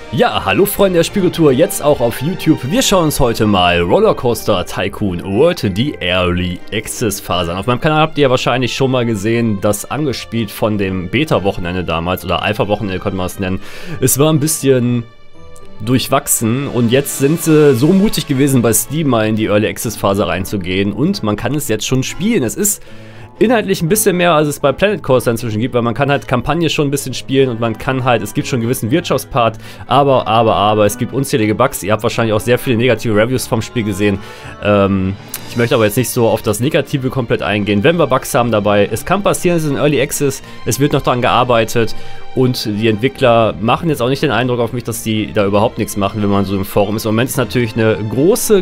Ja, hallo Freunde der Spielkultur, jetzt auch auf YouTube. Wir schauen uns heute mal Rollercoaster Tycoon World, die Early Access Phase an. Auf meinem Kanal habt ihr ja wahrscheinlich schon mal gesehen, das angespielt von dem Beta-Wochenende damals, oder Alpha-Wochenende könnte man es nennen. Es war ein bisschen durchwachsen und jetzt sind sie so mutig gewesen, bei Steam mal in die Early Access Phase reinzugehen und man kann es jetzt schon spielen. Es ist inhaltlich ein bisschen mehr, als es bei Planet Coaster inzwischen gibt, weil man kann halt Kampagne schon ein bisschen spielen und man kann halt, es gibt schon einen gewissen Wirtschaftspart, aber es gibt unzählige Bugs. Ihr habt wahrscheinlich auch sehr viele negative Reviews vom Spiel gesehen. Ich möchte aber jetzt nicht so auf das Negative komplett eingehen. Wenn wir Bugs haben dabei, es kann passieren, es ist in Early Access, es wird noch daran gearbeitet und die Entwickler machen jetzt auch nicht den Eindruck auf mich, dass die da überhaupt nichts machen, wenn man so im Forum ist. Im Moment ist natürlich eine große,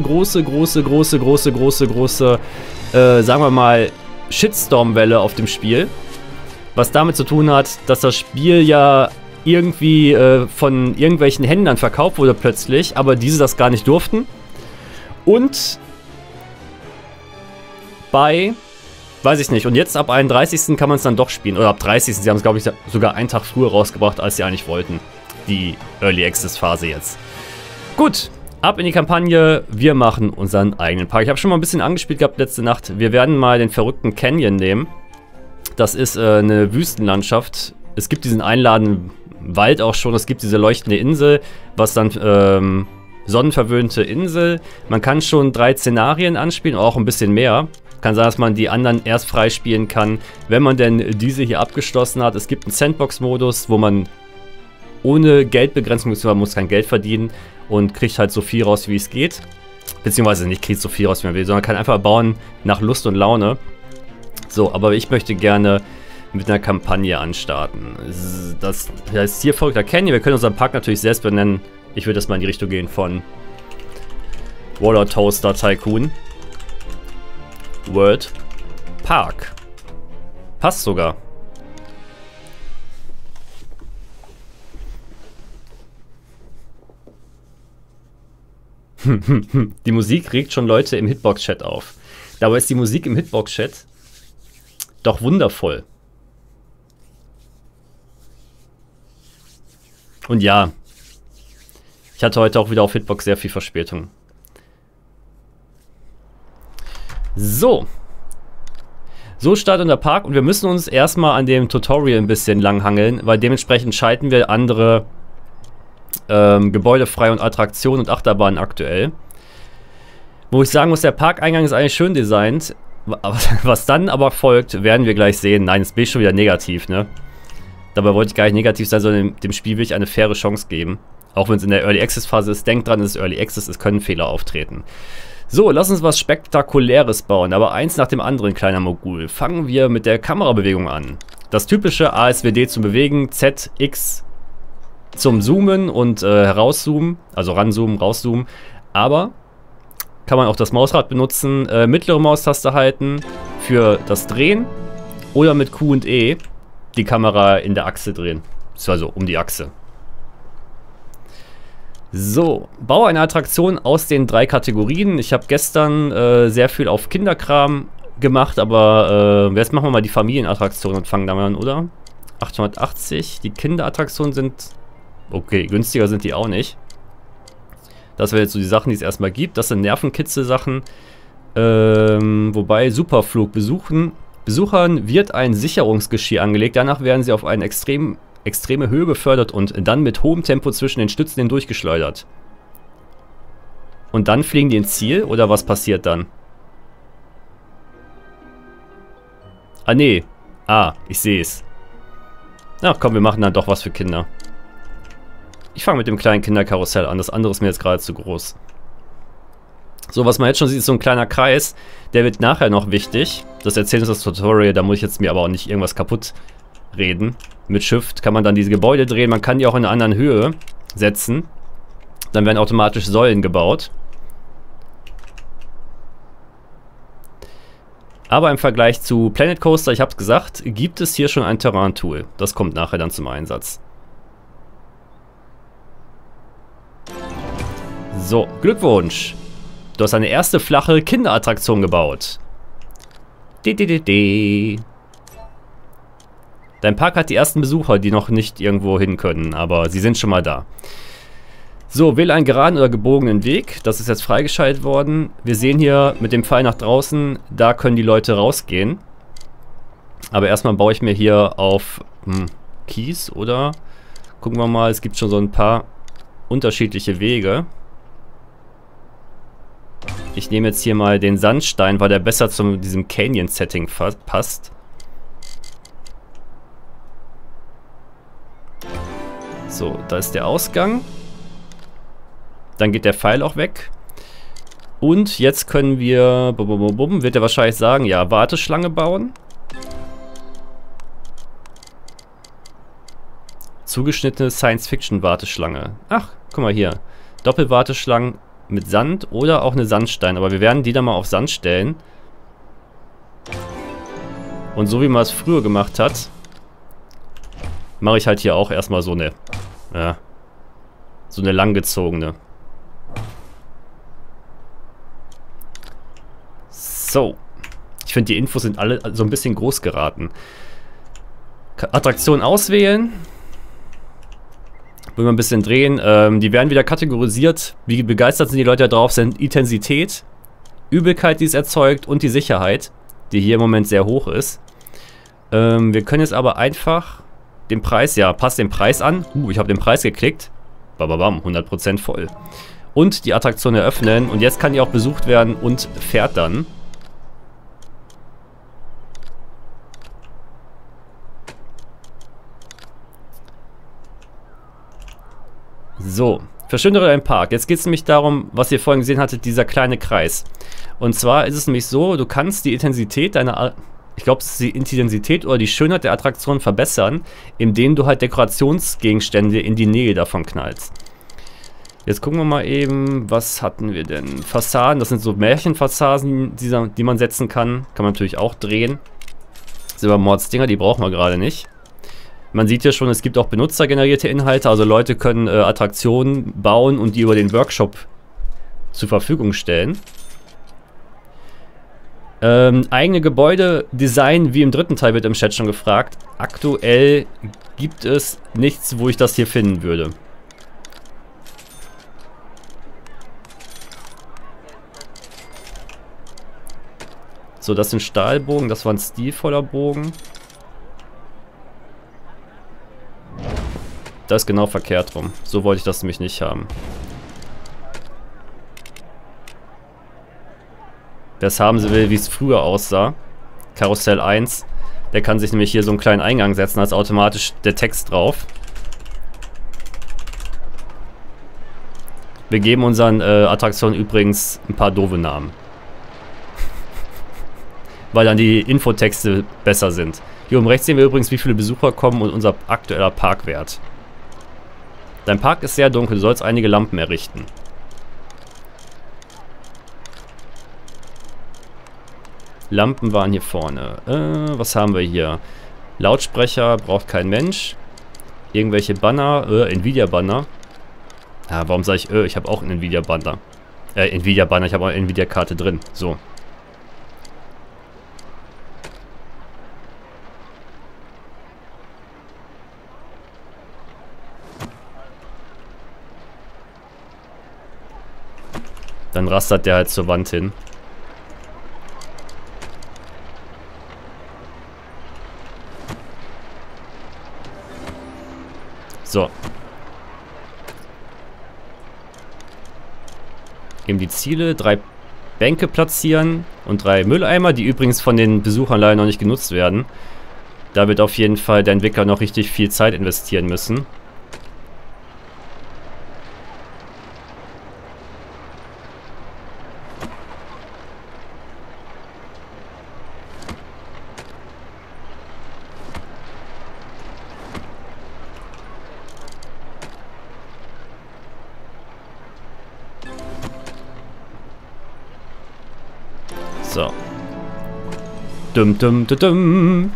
sagen wir mal, Shitstorm-Welle auf dem Spiel, was damit zu tun hat, dass das Spiel ja irgendwie von irgendwelchen Händlern verkauft wurde plötzlich, aber diese das gar nicht durften und weiß ich nicht, und jetzt ab 31. kann man es dann doch spielen, oder ab 30. Sie haben es glaube ich sogar einen Tag früher rausgebracht, als sie eigentlich wollten, die Early Access Phase jetzt. Gut. Ab in die Kampagne, wir machen unseren eigenen Park. Ich habe schon mal ein bisschen angespielt gehabt letzte Nacht. Wir werden mal den verrückten Canyon nehmen. Das ist eine Wüstenlandschaft. Es gibt diesen einladenden Wald auch schon. Es gibt diese leuchtende Insel, was dann sonnenverwöhnte Insel. Man kann schon 3 Szenarien anspielen, auch ein bisschen mehr. Kann sein, dass man die anderen erst freispielen kann, wenn man denn diese hier abgeschlossen hat. Es gibt einen Sandbox-Modus, wo man ohne Geldbegrenzung, man muss kein Geld verdienen und kriegt halt so viel raus, wie es geht. Beziehungsweise nicht kriegt so viel raus, wie man will, sondern kann einfach bauen nach Lust und Laune. So, aber ich möchte gerne mit einer Kampagne anstarten. Das heißt, hier folgt der Canyon. Wir können unseren Park natürlich selbst benennen. Ich würde das mal in die Richtung gehen von Rollercoaster Tycoon World Park. Passt sogar. Die Musik regt schon Leute im Hitbox-Chat auf. Dabei ist die Musik im Hitbox-Chat doch wundervoll. Und ja, ich hatte heute auch wieder auf Hitbox sehr viel Verspätung. So startet der Park und wir müssen uns erstmal an dem Tutorial ein bisschen langhangeln, weil dementsprechend schalten wir andere Gebäude frei und Attraktionen und Achterbahnen aktuell. Wo ich sagen muss, der Parkeingang ist eigentlich schön designt. Was dann aber folgt, werden wir gleich sehen. Nein, jetzt bin ich schon wieder negativ, ne? Dabei wollte ich gar nicht negativ sein, sondern dem Spiel will ich eine faire Chance geben. Auch wenn es in der Early Access Phase ist. Denkt dran, es ist Early Access, es können Fehler auftreten. So, lass uns was Spektakuläres bauen, aber eins nach dem anderen, kleiner Mogul. Fangen wir mit der Kamerabewegung an. Das typische ASWD zum Bewegen, Z, X zum Zoomen und herauszoomen, also ranzoomen, rauszoomen, aber kann man auch das Mausrad benutzen, mittlere Maustaste halten für das Drehen oder mit Q und E die Kamera in der Achse drehen, also um die Achse. So, baue eine Attraktion aus den 3 Kategorien. Ich habe gestern sehr viel auf Kinderkram gemacht, aber jetzt machen wir mal die Familienattraktion und fangen damit an, oder? 880, die Kinderattraktionen sind... Okay, günstiger sind die auch nicht. Das wäre jetzt so die Sachen, die es erstmal gibt. Das sind Nervenkitzel-Sachen. Wobei Superflug Besuchern wird ein Sicherungsgeschirr angelegt. Danach werden sie auf eine extreme Höhe befördert und dann mit hohem Tempo zwischen den Stützen hindurchgeschleudert. Und dann fliegen die ins Ziel? Oder was passiert dann? Ah, nee. Ah, ich sehe es. Ach komm, wir machen dann doch was für Kinder. Ich fange mit dem kleinen Kinderkarussell an, das andere ist mir jetzt gerade zu groß. So, was man jetzt schon sieht, ist so ein kleiner Kreis. Der wird nachher noch wichtig. Das erzählt uns das Tutorial, da muss ich jetzt mir aber auch nicht irgendwas kaputt reden. Mit Shift kann man dann diese Gebäude drehen, man kann die auch in einer anderen Höhe setzen. Dann werden automatisch Säulen gebaut. Aber im Vergleich zu Planet Coaster, ich habe es gesagt, gibt es hier schon ein Terrain-Tool. Das kommt nachher dann zum Einsatz. So, Glückwunsch! Du hast eine erste flache Kinderattraktion gebaut. Dein Park hat die ersten Besucher, die noch nicht irgendwo hin können, aber sie sind schon mal da. So, wähle einen geraden oder gebogenen Weg. Das ist jetzt freigeschaltet worden. Wir sehen hier mit dem Pfeil nach draußen, da können die Leute rausgehen. Aber erstmal baue ich mir hier auf Kies, oder? Gucken wir mal, es gibt schon so ein paar unterschiedliche Wege. Ich nehme jetzt hier mal den Sandstein, weil der besser zu diesem Canyon-Setting passt. So, da ist der Ausgang. Dann geht der Pfeil auch weg. Und jetzt können wir, wird er wahrscheinlich sagen, ja, Warteschlange bauen. Zugeschnittene Science-Fiction-Warteschlange. Ach, guck mal hier. Doppelwarteschlangen mit Sand oder auch eine Sandstein. Aber wir werden die dann mal auf Sand stellen. Und so wie man es früher gemacht hat, mache ich halt hier auch erstmal so eine, ja, so eine langgezogene. So. Ich finde, die Infos sind alle so ein bisschen groß geraten. Attraktion auswählen. Wollen wir ein bisschen drehen. Die werden wieder kategorisiert. Wie begeistert sind die Leute da drauf? Sind Intensität, Übelkeit, die es erzeugt und die Sicherheit, die hier im Moment sehr hoch ist. Wir können jetzt aber einfach den Preis, ja, passt den Preis an. Ich habe den Preis geklickt. Bababam, 100% voll. Und die Attraktion eröffnen. Und jetzt kann die auch besucht werden und fährt dann. So, verschönere deinen Park. Jetzt geht es nämlich darum, was ihr vorhin gesehen hattet, dieser kleine Kreis. Und zwar ist es nämlich so, du kannst die Intensität deiner, ich glaube, es ist die Intensität oder die Schönheit der Attraktion verbessern, indem du halt Dekorationsgegenstände in die Nähe davon knallst. Jetzt gucken wir mal eben, was hatten wir denn? Fassaden, das sind so Märchenfassaden, die man setzen kann. Kann man natürlich auch drehen. Silbermordsdinger, die brauchen wir gerade nicht. Man sieht ja schon, es gibt auch benutzergenerierte Inhalte, also Leute können Attraktionen bauen und die über den Workshop zur Verfügung stellen. Eigene Gebäude designen, wie im dritten Teil wird im Chat schon gefragt. Aktuell gibt es nichts, wo ich das hier finden würde. So, das sind Stahlbogen, das war ein stilvoller Bogen. Das ist genau verkehrt rum. So wollte ich das nämlich nicht haben. Wer es haben will, wie es früher aussah. Karussell 1. Der kann sich nämlich hier so einen kleinen Eingang setzen, da ist automatisch der Text drauf. Wir geben unseren Attraktionen übrigens ein paar doofe Namen. Weil dann die Infotexte besser sind. Hier oben rechts sehen wir übrigens, wie viele Besucher kommen und unser aktueller Parkwert. Dein Park ist sehr dunkel, du sollst einige Lampen errichten. Lampen waren hier vorne. Was haben wir hier? Lautsprecher braucht kein Mensch. Irgendwelche Banner. Nvidia-Banner. Ja, warum sage ich, ich habe auch einen Nvidia-Banner. Nvidia-Banner, ich habe auch eine Nvidia-Karte drin. So. Dann rastert der halt zur Wand hin. So. Eben die Ziele, 3 Bänke platzieren und 3 Mülleimer, die übrigens von den Besuchern leider noch nicht genutzt werden. Da wird auf jeden Fall der Entwickler noch richtig viel Zeit investieren müssen. So. Dum dum dum dum.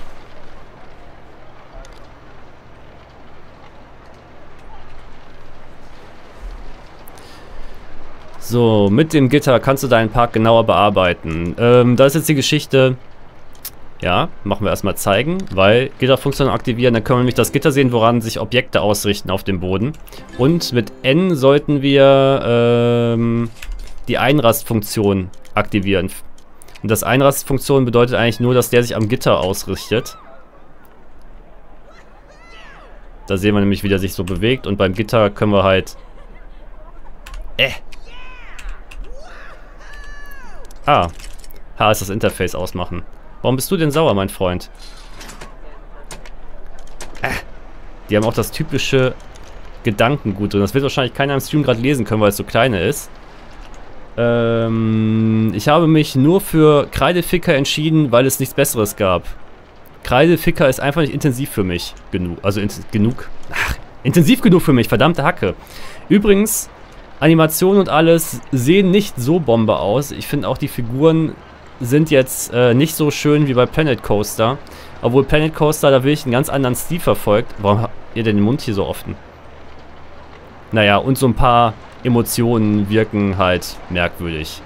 So, mit dem Gitter kannst du deinen Park genauer bearbeiten. Da ist jetzt die Geschichte. Ja, machen wir erstmal zeigen, weil Gitterfunktion aktivieren, dann können wir nämlich das Gitter sehen, woran sich Objekte ausrichten auf dem Boden. Und mit N sollten wir die Einrastfunktion aktivieren. Und das Einrastfunktion bedeutet eigentlich nur, dass der sich am Gitter ausrichtet. Da sehen wir nämlich, wie der sich so bewegt. Und beim Gitter können wir halt... H ist das Interface ausmachen. Warum bist du denn sauer, mein Freund? Die haben auch das typische Gedankengut drin. Das wird wahrscheinlich keiner im Stream gerade lesen können, weil es so kleine ist. Ich habe mich nur für Kreideficker entschieden, weil es nichts Besseres gab. Kreideficker ist einfach nicht intensiv für mich genug. Also intensiv genug für mich, verdammte Hacke. Übrigens, Animationen und alles sehen nicht so Bombe aus. Ich finde auch die Figuren sind jetzt nicht so schön wie bei Planet Coaster. Obwohl Planet Coaster, da will ich einen ganz anderen Stil verfolgt. Warum habt ihr denn den Mund hier so offen? Naja, und so ein paar Emotionen wirken halt merkwürdig.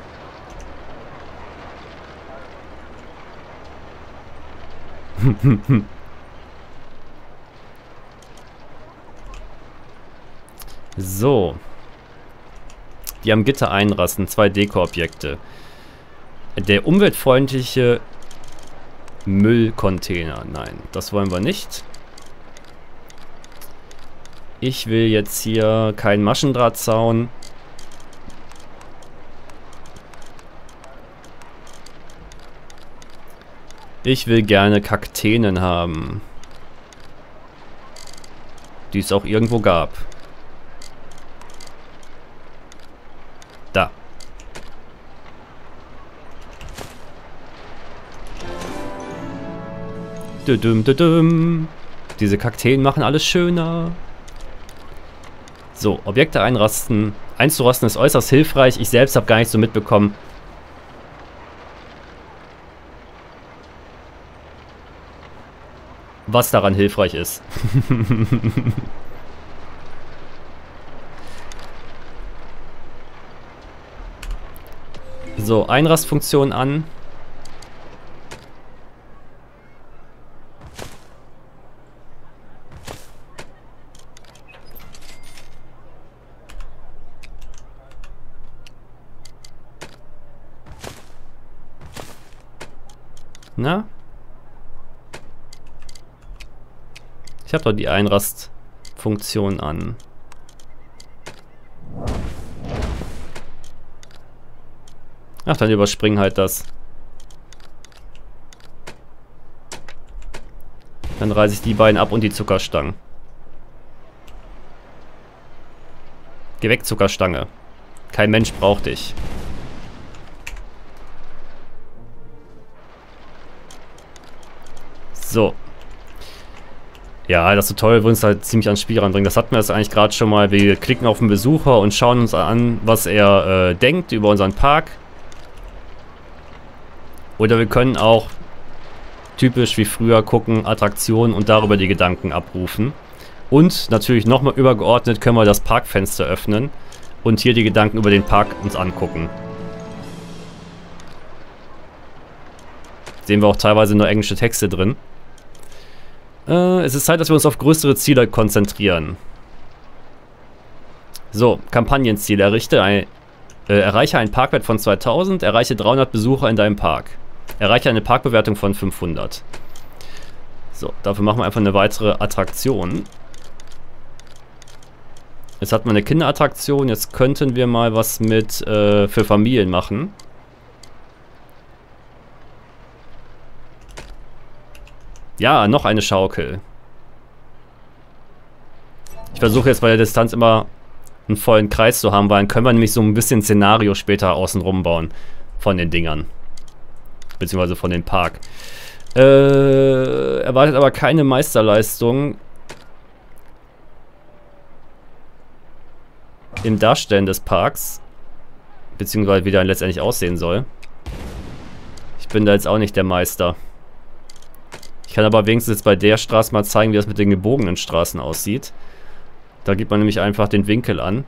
So. Die am Gitter einrasten, 2 Deko-Objekte. Der umweltfreundliche Müllcontainer. Nein, das wollen wir nicht. Ich will jetzt hier keinen Maschendrahtzaun. Ich will gerne Kakteen haben. Die es auch irgendwo gab. Da. Diese Kakteen machen alles schöner. So, Objekte einrasten. Einzurasten ist äußerst hilfreich. Ich selbst habe gar nicht so mitbekommen. Was daran hilfreich ist. So, Einrastfunktion an. Na? Ich habe doch die Einrastfunktion an. Ach, dann überspringen halt das. Dann reiße ich die beiden ab und die Zuckerstangen. Geh weg, Zuckerstange. Kein Mensch braucht dich. So. Ja, das ist so toll, wo uns halt ziemlich ans Spiel ranbringen. Das hatten wir jetzt eigentlich gerade schon mal. Wir klicken auf den Besucher und schauen uns an, was er denkt über unseren Park. Oder wir können auch typisch wie früher gucken, Attraktionen und darüber die Gedanken abrufen. Und natürlich nochmal übergeordnet können wir das Parkfenster öffnen und hier die Gedanken über den Park uns angucken. Sehen wir auch teilweise nur englische Texte drin. Es ist Zeit, dass wir uns auf größere Ziele konzentrieren. So, Kampagnenziel. Erreiche einen Parkwert von 2000, erreiche 300 Besucher in deinem Park. Erreiche eine Parkbewertung von 500. So, dafür machen wir einfach eine weitere Attraktion. Jetzt hatten wir eine Kinderattraktion, jetzt könnten wir mal was mit für Familien machen. Ja, noch eine Schaukel. Ich versuche jetzt bei der Distanz immer einen vollen Kreis zu haben, weil dann können wir nämlich so ein bisschen Szenario später außenrum bauen von den Dingern. Beziehungsweise von dem Park. Erwartet aber keine Meisterleistung im Darstellen des Parks. Beziehungsweise wie der letztendlich aussehen soll. Ich bin da jetzt auch nicht der Meister. Ich kann aber wenigstens jetzt bei der Straße mal zeigen, wie das mit den gebogenen Straßen aussieht. Da gibt man nämlich einfach den Winkel an.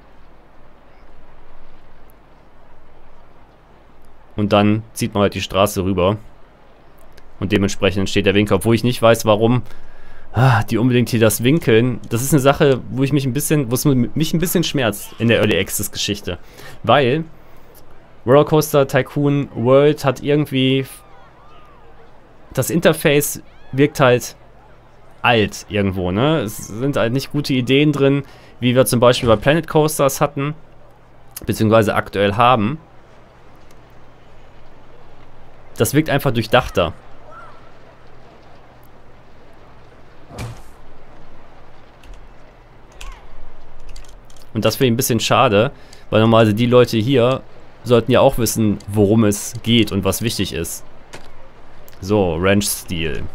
Und dann zieht man halt die Straße rüber. Und dementsprechend entsteht der Winkel, obwohl ich nicht weiß, warum die unbedingt hier das winkeln. Das ist eine Sache, wo es mich ein bisschen schmerzt in der Early Access Geschichte. Weil Rollercoaster Tycoon World hat irgendwie... Das Interface wirkt halt alt irgendwo, ne? Es sind halt nicht gute Ideen drin, wie wir zum Beispiel bei Planet Coasters hatten, beziehungsweise aktuell haben. Das wirkt einfach durchdachter. Und das finde ich ein bisschen schade, weil normalerweise die Leute hier sollten ja auch wissen, worum es geht und was wichtig ist. So, Ranch-Stil.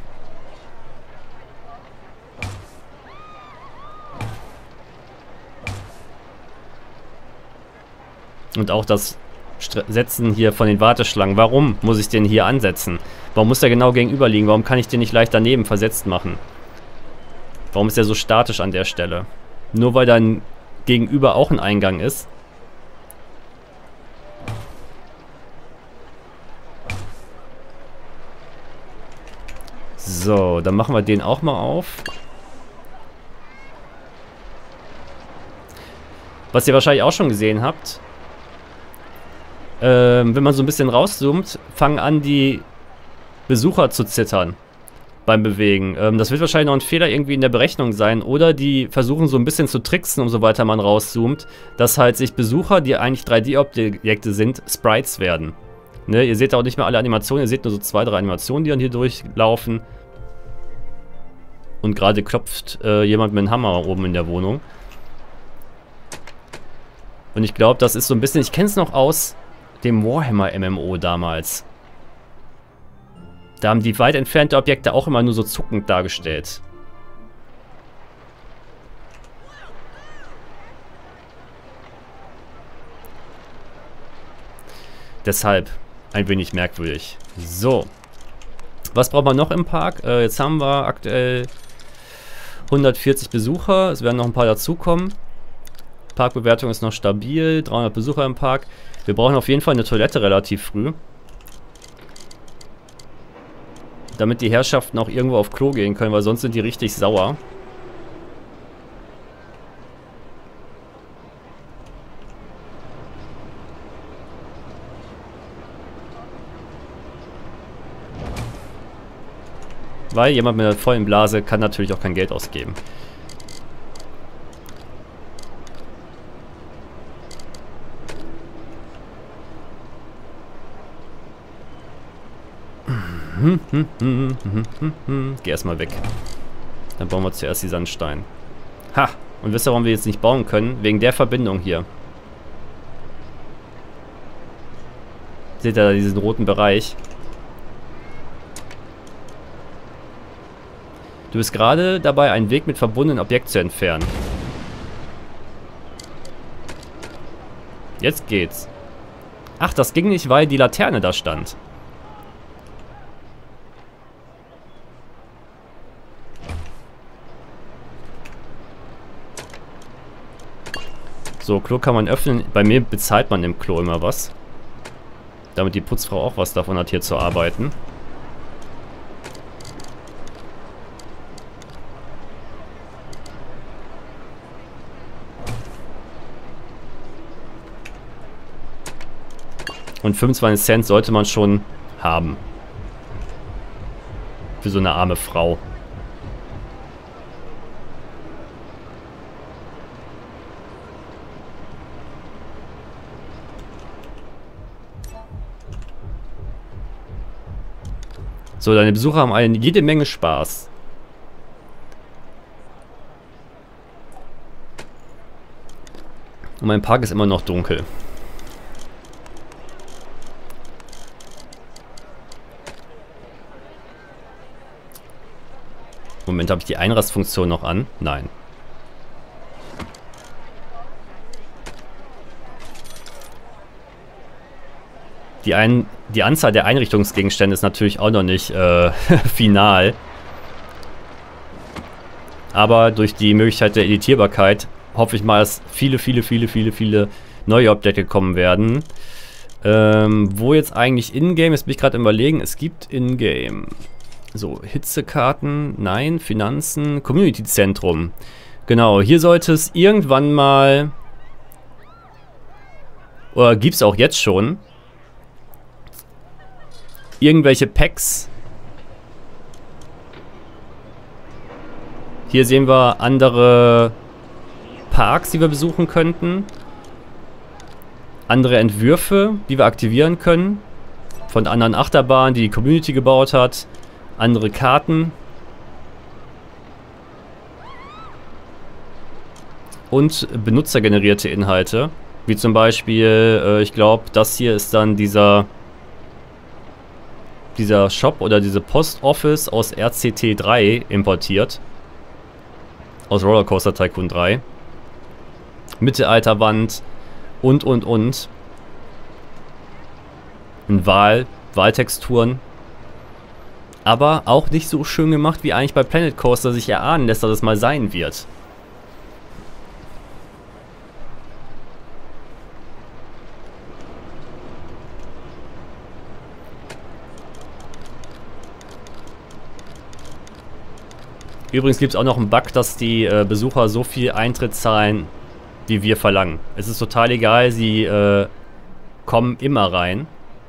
Und auch das Setzen hier von den Warteschlangen. Warum muss ich den hier ansetzen? Warum muss der genau gegenüber liegen? Warum kann ich den nicht leicht daneben versetzt machen? Warum ist der so statisch an der Stelle? Nur weil dann gegenüber auch ein Eingang ist. So, dann machen wir den auch mal auf. Was ihr wahrscheinlich auch schon gesehen habt, wenn man so ein bisschen rauszoomt, fangen an die Besucher zu zittern beim Bewegen. Das wird wahrscheinlich noch ein Fehler irgendwie in der Berechnung sein. Oder die versuchen so ein bisschen zu tricksen, umso weiter man rauszoomt, dass halt sich Besucher, die eigentlich 3D-Objekte sind, Sprites werden. Ne, ihr seht auch nicht mehr alle Animationen, ihr seht nur so 2, 3 Animationen, die dann hier durchlaufen. Und gerade klopft jemand mit einem Hammer oben in der Wohnung. Und ich glaube, das ist so ein bisschen, ich kenne es noch aus dem Warhammer MMO damals. Da haben die weit entfernte Objekte auch immer nur so zuckend dargestellt. Deshalb ein wenig merkwürdig. So. Was braucht man noch im Park? Jetzt haben wir aktuell 140 Besucher. Es werden noch ein paar dazukommen. Parkbewertung ist noch stabil. 300 Besucher im Park. Wir brauchen auf jeden Fall eine Toilette relativ früh. Damit die Herrschaften auch irgendwo auf Klo gehen können, weil sonst sind die richtig sauer. Weil jemand mit einer vollen Blase kann natürlich auch kein Geld ausgeben. Geh erstmal weg. Dann bauen wir zuerst die Sandsteine. Ha! Und wisst ihr, warum wir jetzt nicht bauen können? Wegen der Verbindung hier. Seht ihr da diesen roten Bereich? Du bist gerade dabei, einen Weg mit verbundenen Objekt zu entfernen. Jetzt geht's. Ach, das ging nicht, weil die Laterne da stand. So, Klo kann man öffnen. Bei mir bezahlt man im Klo immer was. Damit die Putzfrau auch was davon hat, hier zu arbeiten. Und 25 Cent sollte man schon haben. Für so eine arme Frau. So, deine Besucher haben jede Menge Spaß. Und mein Park ist immer noch dunkel. Moment, habe ich die Einrastfunktion noch an? Nein. Die Anzahl der Einrichtungsgegenstände ist natürlich auch noch nicht final. Aber durch die Möglichkeit der Editierbarkeit hoffe ich mal, dass viele neue Objekte kommen werden. Wo jetzt eigentlich in-game, jetzt bin ich gerade im Überlegen, es gibt in-game So, Hitzekarten, nein, Finanzen, Community-Zentrum. Genau, hier sollte es irgendwann mal, oder gibt es auch jetzt schon, irgendwelche Packs. Hier sehen wir andere Parks, die wir besuchen könnten. Andere Entwürfe, die wir aktivieren können. Von anderen Achterbahnen, die die Community gebaut hat. Andere Karten. Und benutzergenerierte Inhalte. Wie zum Beispiel, ich glaube, das hier ist dann dieser Shop oder diese Post Office aus RCT 3 importiert. Aus Rollercoaster Tycoon 3. Mittelalterwand und. Ein Wahltexturen. Aber auch nicht so schön gemacht, wie eigentlich bei Planet Coaster sich erahnen lässt, dass es mal sein wird. Übrigens gibt es auch noch einen Bug, dass die Besucher so viel Eintritt zahlen, wie wir verlangen. Es ist total egal, sie kommen immer rein.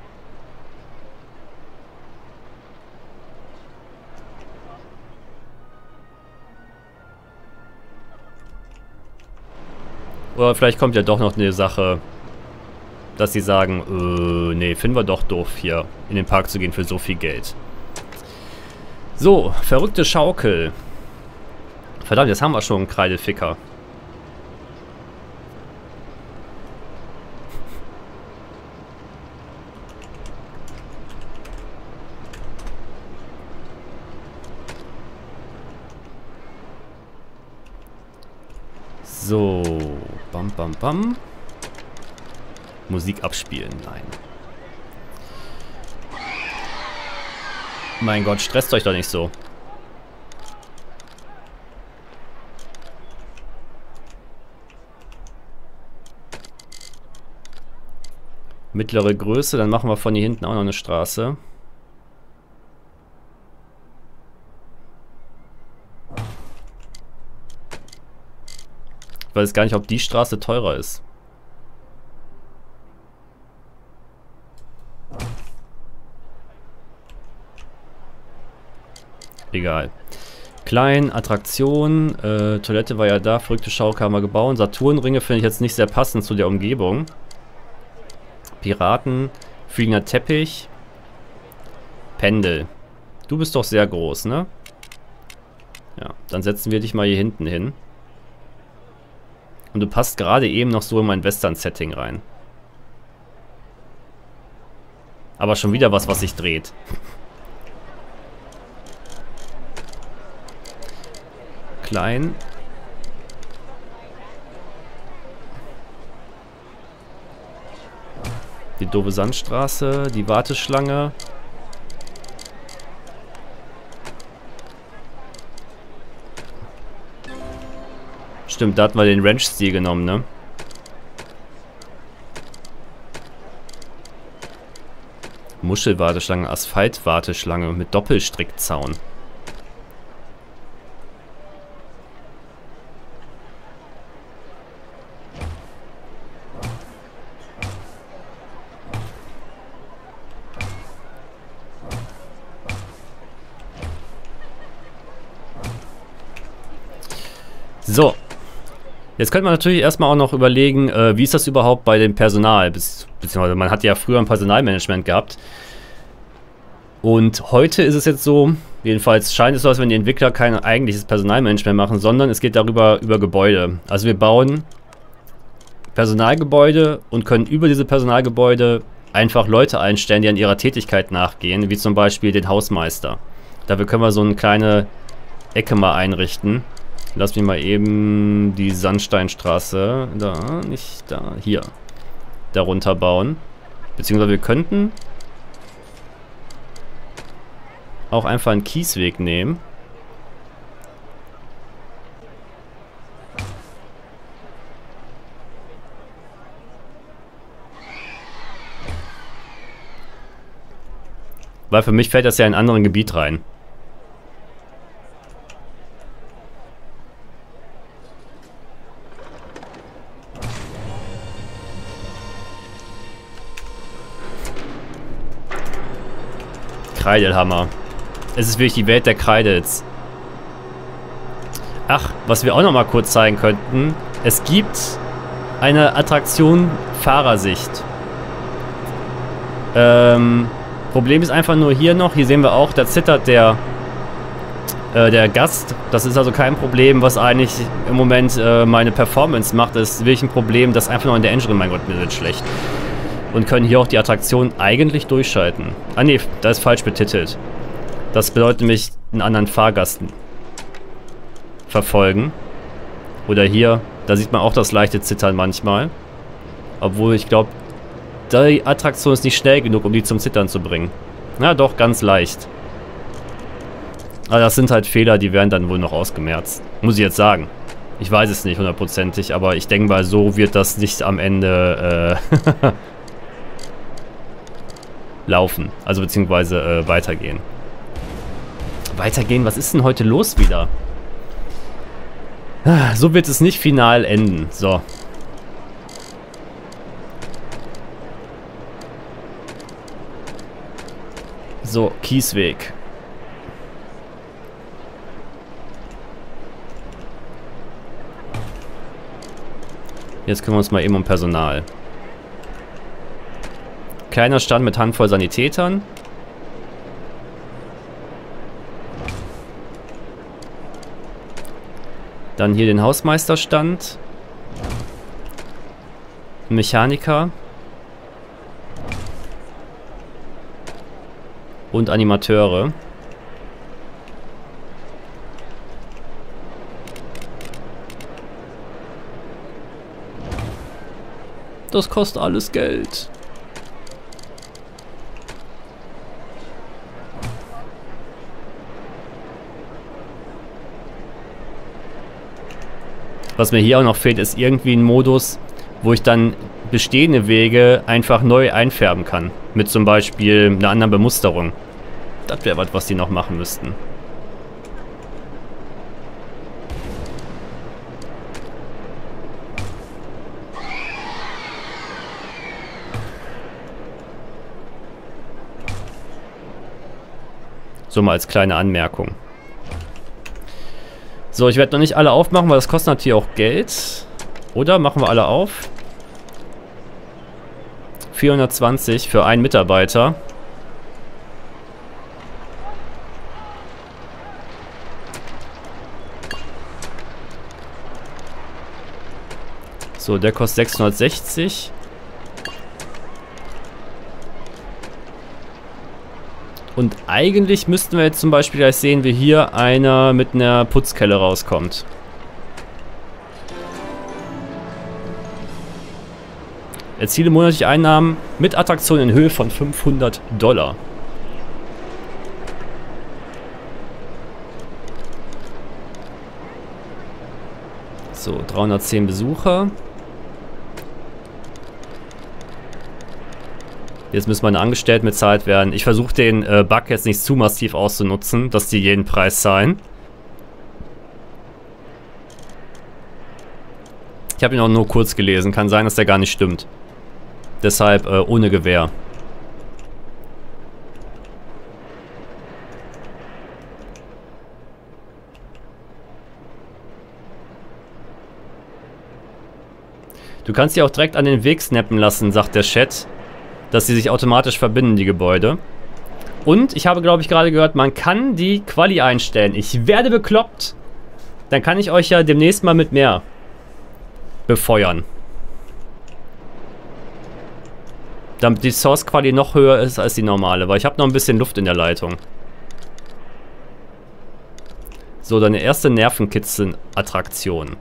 Oder vielleicht kommt ja doch noch eine Sache, dass sie sagen, nee, finden wir doch doof, hier in den Park zu gehen für so viel Geld. So, verrückte Schaukel. Verdammt, jetzt haben wir schon einen Kreideficker. So, bam, bam, bam. Musik abspielen, nein. Mein Gott, stresst euch doch nicht so. Mittlere Größe, dann machen wir von hier hinten auch noch eine Straße. Ich weiß gar nicht, ob die Straße teurer ist. Egal. Klein, Attraktion, Toilette war ja da, verrückte Schaukel haben wir gebaut. Saturnringe finde ich jetzt nicht sehr passend zu der Umgebung. Piraten, fliegender Teppich. Pendel. Du bist doch sehr groß, ne? Ja, dann setzen wir dich mal hier hinten hin. Und du passt gerade eben noch so in mein Western-Setting rein. Aber schon wieder was sich dreht. Klein. Die doofe Sandstraße, die Warteschlange. Stimmt, da hatten wir den Ranch-Stil genommen, ne? Muschelwarteschlange, Asphaltwarteschlange mit Doppelstrickzaun. So. Jetzt könnte man natürlich erstmal auch noch überlegen, wie ist das überhaupt bei dem Personal? Beziehungsweise man hat ja früher ein Personalmanagement gehabt. Und heute ist es jetzt so, jedenfalls scheint es so, als wenn die Entwickler kein eigentliches Personalmanagement machen, sondern es geht darüber über Gebäude. Also wir bauen Personalgebäude und können über diese Personalgebäude einfach Leute einstellen, die an ihrer Tätigkeit nachgehen, wie zum Beispiel den Hausmeister. Dafür können wir so eine kleine Ecke mal einrichten. Lass mich mal eben die Sandsteinstraße, da, nicht da, hier, darunter bauen. Beziehungsweise wir könnten auch einfach einen Kiesweg nehmen. Weil für mich fällt das ja in ein anderes Gebiet rein. Kreidelhammer. Es ist wirklich die Welt der Kreidels. Ach, was wir auch noch mal kurz zeigen könnten. Es gibt eine Attraktion Fahrersicht. Problem ist einfach nur hier noch. Hier sehen wir auch, da zittert der Gast. Das ist also kein Problem, was eigentlich im Moment meine Performance macht. Das ist wirklich ein Problem, das einfach noch in der Engine, mein Gott, mir wird schlecht. Und können hier auch die Attraktion eigentlich durchschalten. Ah ne, da ist falsch betitelt. Das bedeutet nämlich einen anderen Fahrgast verfolgen. Oder hier, da sieht man auch das leichte Zittern manchmal. Obwohl ich glaube, die Attraktion ist nicht schnell genug, um die zum Zittern zu bringen. Na doch, ganz leicht. Aber das sind halt Fehler, die werden dann wohl noch ausgemerzt. Muss ich jetzt sagen. Ich weiß es nicht hundertprozentig, aber ich denke mal, so wird das nicht am Ende laufen. Also beziehungsweise weitergehen. Weitergehen? Was ist denn heute los wieder? So wird es nicht final enden. So. So, Kiesweg. Jetzt kümmern wir uns mal eben um Personal. Kleiner Stand mit Handvoll Sanitätern. Dann hier den Hausmeisterstand. Mechaniker. Und Animateure. Das kostet alles Geld. Was mir hier auch noch fehlt, ist irgendwie ein Modus, wo ich dann bestehende Wege einfach neu einfärben kann. Mit zum Beispiel einer anderen Bemusterung. Das wäre was die noch machen müssten. So mal als kleine Anmerkung. So, ich werde noch nicht alle aufmachen, weil das kostet natürlich auch Geld. Oder machen wir alle auf? 420 für einen Mitarbeiter. So, der kostet 660. Und eigentlich müssten wir jetzt zum Beispiel gleich sehen, wie hier einer mit einer Putzkelle rauskommt. Erziele monatliche Einnahmen mit Attraktion in Höhe von $500. So, 310 Besucher. Jetzt müssen meine Angestellten bezahlt werden. Ich versuche den Bug jetzt nicht zu massiv auszunutzen, dass die jeden Preis zahlen. Ich habe ihn auch nur kurz gelesen. Kann sein, dass der gar nicht stimmt. Deshalb ohne Gewähr. Du kannst sie auch direkt an den Weg snappen lassen, sagt der Chat. Dass sie sich automatisch verbinden, die Gebäude. Und ich habe, glaube ich, gerade gehört, man kann die Quali einstellen. Ich werde bekloppt. Dann kann ich euch ja demnächst mal mit mehr befeuern. Damit die Source-Quali noch höher ist als die normale, weil ich habe noch ein bisschen Luft in der Leitung. So, deine erste Nervenkitzeln-Attraktion.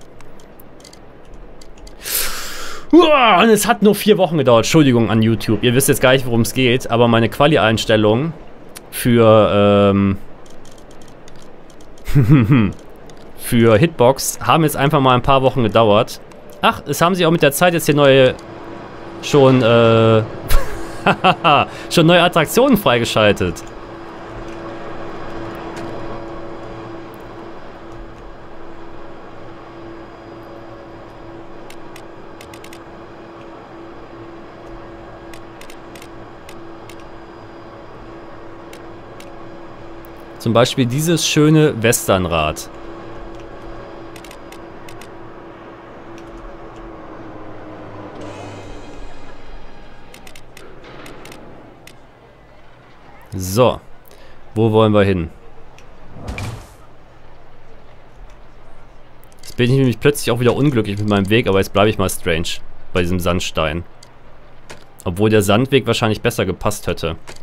Und es hat nur 4 Wochen gedauert. Entschuldigung an YouTube. Ihr wisst jetzt gar nicht, worum es geht, aber meine Quali-Einstellungen für für Hitbox haben jetzt einfach mal ein paar Wochen gedauert. Ach, es haben sie auch mit der Zeit jetzt hier neue schon schon neue Attraktionen freigeschaltet. Zum Beispiel dieses schöne Westernrad. So, wo wollen wir hin? Jetzt bin ich nämlich plötzlich auch wieder unglücklich mit meinem Weg, aber jetzt bleibe ich mal strange bei diesem Sandstein. Obwohl der Sandweg wahrscheinlich besser gepasst hätte.